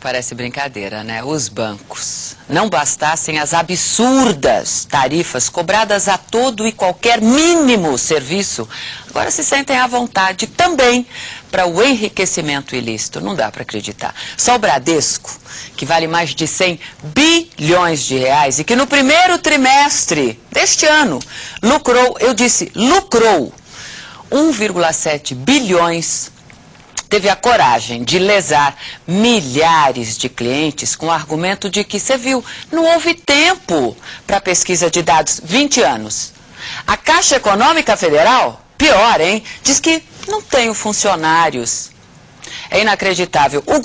Parece brincadeira, né? Os bancos não bastassem as absurdas tarifas cobradas a todo e qualquer mínimo serviço, agora se sentem à vontade também para o enriquecimento ilícito. Não dá para acreditar. Só o Bradesco, que vale mais de 100 bilhões de reais e que no primeiro trimestre deste ano lucrou, eu disse lucrou, 1,7 bilhões, teve a coragem de lesar milhares de clientes com o argumento de que, você viu, não houve tempo para pesquisa de dados. 20 anos. A Caixa Econômica Federal, pior, hein? Diz que não tem funcionários. É inacreditável. O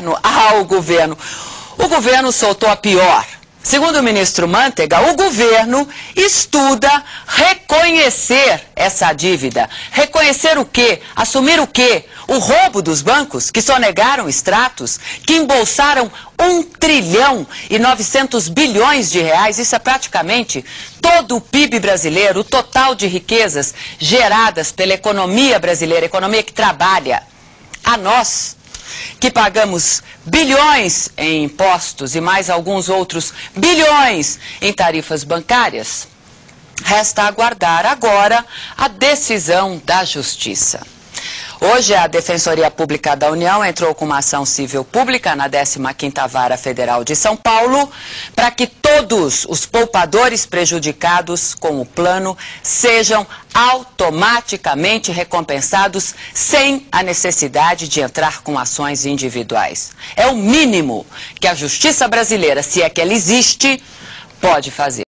governo soltou a pior. Segundo o ministro Mantega, o governo estuda reconhecer essa dívida. Reconhecer o quê? Assumir o quê? O roubo dos bancos, que sonegaram extratos, que embolsaram 1,9 trilhões de reais. Isso é praticamente todo o PIB brasileiro, o total de riquezas geradas pela economia brasileira, economia que trabalha. A nós, que pagamos bilhões em impostos e mais alguns outros bilhões em tarifas bancárias, resta aguardar agora a decisão da Justiça. Hoje, a Defensoria Pública da União entrou com uma ação civil pública na 15ª Vara Federal de São Paulo para que todos os poupadores prejudicados com o plano sejam automaticamente recompensados sem a necessidade de entrar com ações individuais. É o mínimo que a justiça brasileira, se é que ela existe, pode fazer.